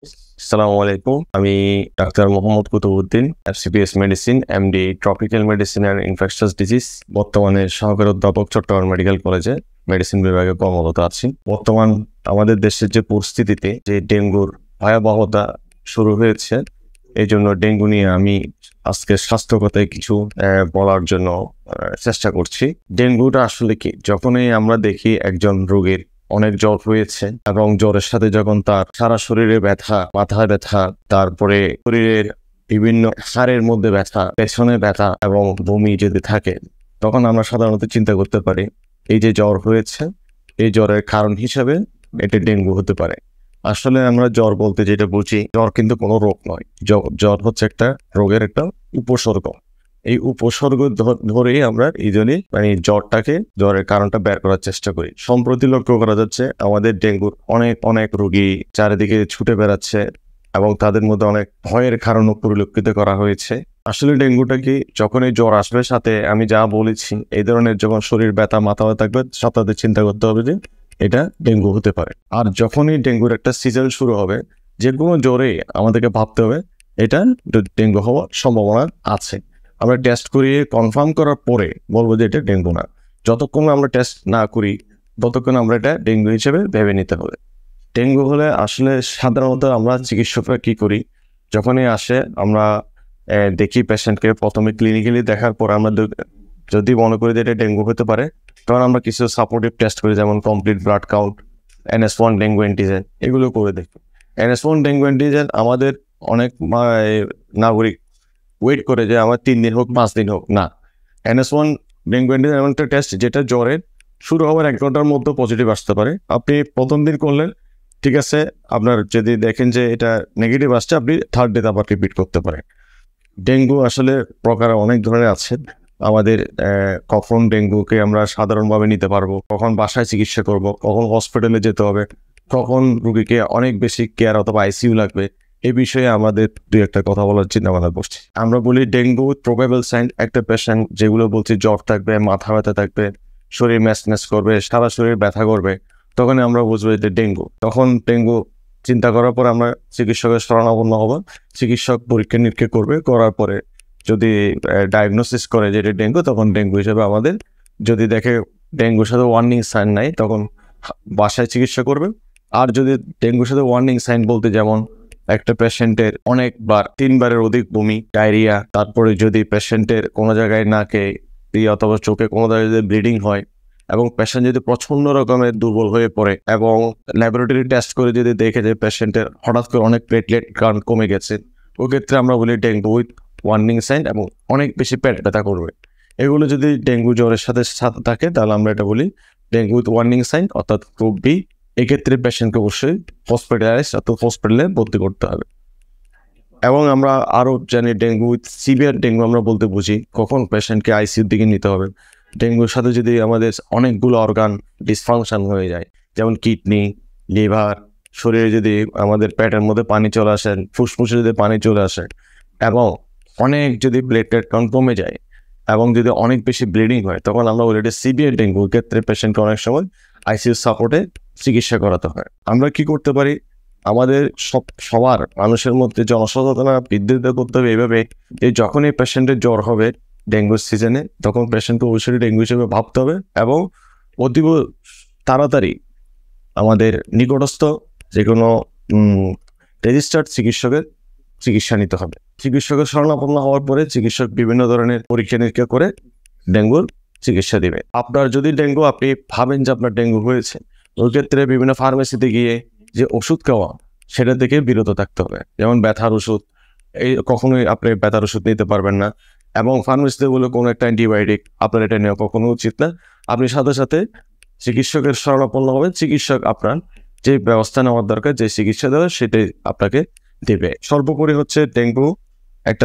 আসসালামু আলাইকুম। আমি doctor Mohammad Qutubuddin, FCPS medicine, MD tropical medicine and infectious disease. বর্তমানে সহকারী অধ্যাপক চট্টগ্রাম মেডিকেল কলেজে মেডিসিন বিভাগে কর্মরত আছি। বর্তমান আমাদের দেশের যে পরিস্থিতিতে যে ডেঙ্গুর ভয়াবহতা শুরু হয়েছে, এই জন্য ডেঙ্গু নিয়ে আমি আজকে স্বাস্থ্য কথায় কিছু বলার জন্য চেষ্টা করছি। ডেঙ্গুটা আসলে কি? যখনই আমরা দেখি একজন রোগীর অনেক জ্বর হয়েছে এবং জ্বরের সাথে যখন তার সারা শরীরে ব্যথা, মাথায় ব্যথা, তারপরে শরীরের বিভিন্ন হাড়ের মধ্যে ব্যথা, পেছনে ব্যথা এবং বমি যদি থাকে, তখন আমরা সাধারণত চিন্তা করতে পারি এই যে জ্বর হয়েছে, এই জ্বরের কারণ হিসেবে এটা ডেঙ্গু হতে পারে। আসলে আমরা জ্বর বলতে যেটা বুঝি, জ্বর কিন্তু কোনো রোগ নয়। জ্বর হচ্ছে একটা রোগের একটা উপসর্গ। এই উপসর্গ ধরেই আমরা ইজনই জ্বরের কারণটা বের করার চেষ্টা করি। সম্প্রতি লক্ষ্য করা যাচ্ছে আমাদের ডেঙ্গুর অনেক রোগী চারিদিকে ছুটে বেড়াচ্ছে এবং তাদের মধ্যে অনেক ভয়ের কারণও পরিলক্ষিত করা হয়েছে। আসলে ডেঙ্গুটা কি, যখনই জ্বর আসবে, সাথে আমি যা বলেছি এই ধরনের যখন শরীর ব্যথা, মাথা ব্যথা থাকবে, সাথে চিন্তা করতে হবে যে এটা ডেঙ্গু হতে পারে। আর যখনই ডেঙ্গুর একটা সিজন শুরু হবে, যে কোনো জ্বরে আমাদেরকে ভাবতে হবে এটা ডেঙ্গু হওয়ার সম্ভাবনা আছে। আমরা টেস্ট করিয়ে কনফার্ম করার পরে বলবো যে এটা ডেঙ্গু না। যতক্ষণ আমরা টেস্ট না করি ততক্ষণ আমরা এটা ডেঙ্গু হিসেবে ভেবে নিতে হবে। ডেঙ্গু হলে আসলে সাধারণত আমরা চিকিৎসকরা কি করি, যখনই আসে আমরা দেখি পেশেন্টকে প্রথমে ক্লিনিক্যালি দেখার পর আমরা যদি মনে করি যে এটা ডেঙ্গু হতে পারে, তখন আমরা কিছু সাপোর্টিভ টেস্ট করি, যেমন complete blood count, NS1 dengue antigen, এগুলো করে দেখি। NS1 ডেঙ্গু অ্যান্টিজেন আমাদের অনেক নাগরিক ওয়েট করে যে আমার 3 দিন হোক 5 দিন হোক না। NS1 ডেঙ্গু অ্যান্টিজেন এমন একটা টেস্ট যেটা জ্বরের শুরু হওয়ার 1 ঘন্টার মধ্যে পজিটিভ আসতে পারে। আপনি প্রথম দিন করলেন, ঠিক আছে, আপনার যদি দেখেন যে এটা নেগেটিভ আসছে, আপনি থার্ড ডেতে আবার রিপিট করতে পারেন। ডেঙ্গু আসলে প্রকার অনেক ধরনের আছে আমাদের। কখন ডেঙ্গুকে আমরা সাধারণভাবে নিতে পারবো, কখন বাসায় চিকিৎসা করব, কখন হসপিটালে যেতে হবে, কখন রোগীকে অনেক বেশি কেয়ার অথবা আইসিইউ লাগবে, এই বিষয়ে আমাদের দুই একটা কথা বলার চিন্তা ভাবনা করছি। আমরা বলি ডেঙ্গু প্রবেবল সাইন, একটা পেশেন্ট যেগুলো বলছি জ্বর থাকবে, মাথা ব্যথা থাকবে, শরীর ম্যাচম্যাচ করবে, সারা শরীর ব্যথা করবে, তখন আমরা বুঝবো যে ডেঙ্গু। তখন ডেঙ্গু চিন্তা করার পর আমরা চিকিৎসকের শরণাপন্ন হব। চিকিৎসক পরীক্ষা নিরীক্ষা করবে, করার পরে যদি ডায়াগনোসিস করে যে এটা ডেঙ্গু, তখন ডেঙ্গু হিসেবে আমাদের, যদি দেখে ডেঙ্গুর সাথে ওয়ার্নিং সাইন নাই, তখন বাসায় চিকিৎসা করবে। আর যদি ডেঙ্গুর সাথে ওয়ার্নিং সাইন বলতে, যেমন একটা পেশেন্টের অনেকবার 3 বারের অধিক বমি, ডায়রিয়া, তারপরে যদি পেশেন্টের কোনো জায়গায় নাকে অথবা চোখে কোনো জায়গায় যদি ব্লিডিং হয়, এবং পেশেন্ট যদি প্রচন্ড রকমের দুর্বল হয়ে পড়ে এবং ল্যাবরেটরি টেস্ট করে যদি দেখে যে পেশেন্টের হঠাৎ করে অনেক প্লেটলেট কাউন্ট কমে গেছে, ওই ক্ষেত্রে আমরা বলি ডেঙ্গু উইথ ওয়ার্নিং সাইন, এবং অনেক বেশি পেট ব্যথা করবে। এগুলো যদি ডেঙ্গু জ্বরের সাথে সাথে থাকে, তাহলে আমরা এটা বলি ডেঙ্গু উইথ ওয়ার্নিং সাইন, অর্থাৎ গ্রুপ বি। এক্ষেত্রে পেশেন্টকে অবশ্যই হসপিটালে ভর্তি করতে হবে। এবং আমরা আরও জানি ডেঙ্গু উইথ সিভিয়ার ডেঙ্গু আমরা বলতে বুঝি কখন পেশেন্টকে আইসিইউর দিকে নিতে হবে। ডেঙ্গুর সাথে যদি আমাদের অনেকগুলো অর্গান ডিসফাংশন হয়ে যায়, যেমন কিডনি, লিভার, শরীরে যদি আমাদের পেটের মধ্যে পানি চলে আসে, ফুসফুসে যদি পানি চলে আসে, এবং অনেক যদি প্লেটলেট কাউন্ট কমে যায়, এবং যদি অনেক বেশি ব্লিডিং হয়, তখন আমরা অলরেডি সিভিয়ার ডেঙ্গুর ক্ষেত্রে পেশেন্টকে অনেক সময় আইসিইউ সাপোর্টে চিকিৎসা করাতে হয়। আমরা কি করতে পারি? আমাদের সবার মানুষের মধ্যে জনসচেতনতা বৃদ্ধি করতে হবে এইভাবে যে যখনই পেশেন্টের জ্বর হবে ডেঙ্গুর সিজনে, তখন পেশেন্টকে অবশ্যই ডেঙ্গু হিসেবে ভাবতে হবে, এবং অতীব তাড়াতাড়ি আমাদের নিকটস্থ যে কোনো রেজিস্টার্ড চিকিৎসকের চিকিৎসা নিতে হবে। চিকিৎসকের শরণাপন্ন হওয়ার পরে চিকিৎসক বিভিন্ন ধরনের পরীক্ষা নিরীক্ষা করে ডেঙ্গুর চিকিৎসা দিবে। আপনার যদি ডেঙ্গু, আপনি ভাবেন যে আপনার ডেঙ্গু হয়েছে, ওই ক্ষেত্রে বিভিন্ন ফার্মেসিতে গিয়ে যে ওষুধ খাওয়া, সেটা থেকে বিরত থাকতে হবে। যেমন ব্যথার ওষুধ, কখনোই আপনি ব্যথার ওষুধ নিতে পারবেন না, এবং ফার্মেসিতে বলে কোনো একটা অ্যান্টিবায়োটিক আপনার এটা নেওয়া কখনো উচিত না। আপনি সাথে সাথে চিকিৎসকের শরণাপন্ন হবেন, চিকিৎসক আপনার যে ব্যবস্থা নেওয়ার দরকার, যে চিকিৎসা দেওয়া, সেটাই আপনাকে দেবে। সর্বোপরি হচ্ছে ডেঙ্গু একটা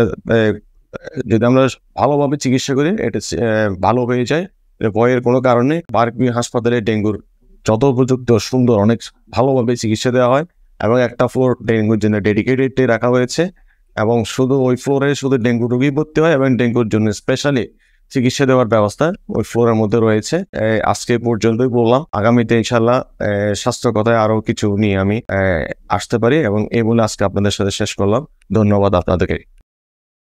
যদি আমরা ভালোভাবে চিকিৎসা করি, এটা ভালো হয়ে যায়, ভয়ের কোনো কারণে। বারবি হাসপাতালে ডেঙ্গুর যত উপযুক্ত সুন্দর অনেক ভালোভাবে চিকিৎসা দেওয়া হয়, এবং একটা ফ্লোর ডেঙ্গুর জন্য ডেডিকেটেড রাখা হয়েছে, এবং শুধু ওই ফ্লোরে শুধু ডেঙ্গু রোগী ভর্তি হয়, এবং ডেঙ্গুর জন্য স্পেশালি চিকিৎসা দেওয়ার ব্যবস্থা ওই ফ্লোরের মধ্যে রয়েছে। আজকে পর্যন্তই বললাম, আগামীতে ইনশাল্লাহ স্বাস্থ্য কথায় আরো কিছু নিয়ে আমি আসতে পারি, এবং এই বলে আজকে আপনাদের সাথে শেষ করলাম। ধন্যবাদ আপনাদেরকে।